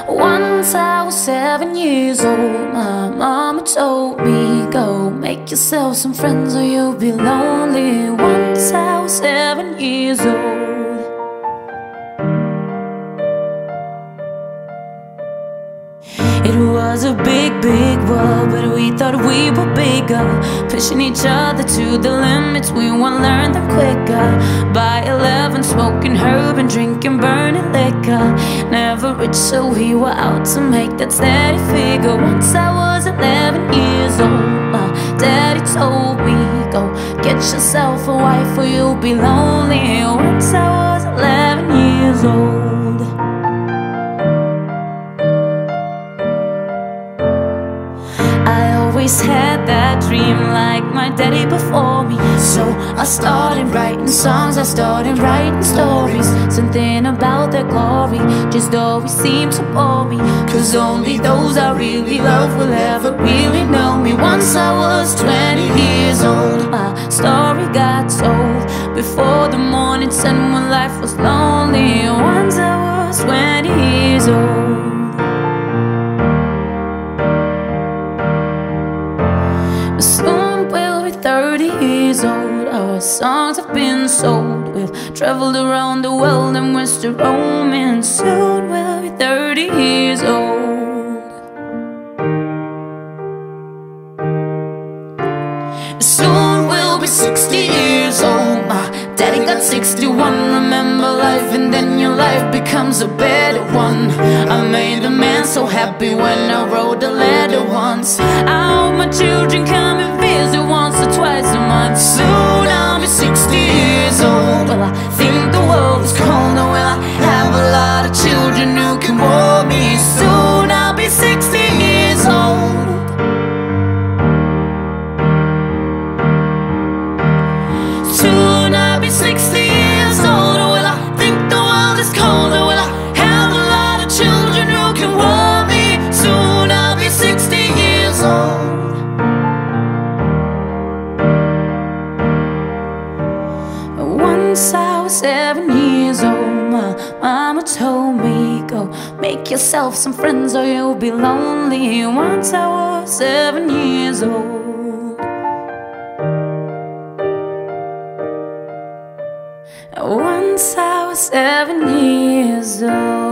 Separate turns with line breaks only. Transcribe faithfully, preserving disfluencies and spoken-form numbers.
Once I was seven years old, my mama told me, go make yourself some friends or you'll be lonely. Once I was seven years old. It was a big, big world, but we thought we were bigger, pushing each other to the limits. We want to learn them quicker. By eleven, smoking herb and drinking burning liquor. Never rich, so we were out to make that steady figure. Once I was eleven years old, my daddy told me, go get yourself a wife or you'll be lonely. Once I was eleven years old. Always had that dream like my daddy before me. So I started writing songs, I started writing stories. Something about their glory just always seemed to bore me, cause only those I really love will ever really know me. Once I was twenty years old, my story got told before the morning sun when life was lonely. Once I was twenty years old. Soon we'll be thirty years old. Our songs have been sold. We've traveled around the world and we're still roaming. Soon we'll be thirty years old. Soon we'll be sixty years old. My daddy got sixty-one. Remember life and then your life becomes a better one. I made a man so happy when I wrote a letter once. I hope my children come and visit once or twice a month. Soon I'll be sixty years old. Well, I think the world is colder. Will I have a lot of children who can warm me? Soon I'll be sixty years old. Soon I'll be sixty years old. Will I think the world is colder? Will I have a lot of children who can warm me? Soon I'll be sixty years old. Once I was seven years old, my mama told me, go make yourself some friends or you'll be lonely. Once I was seven years old. Once I was seven years old.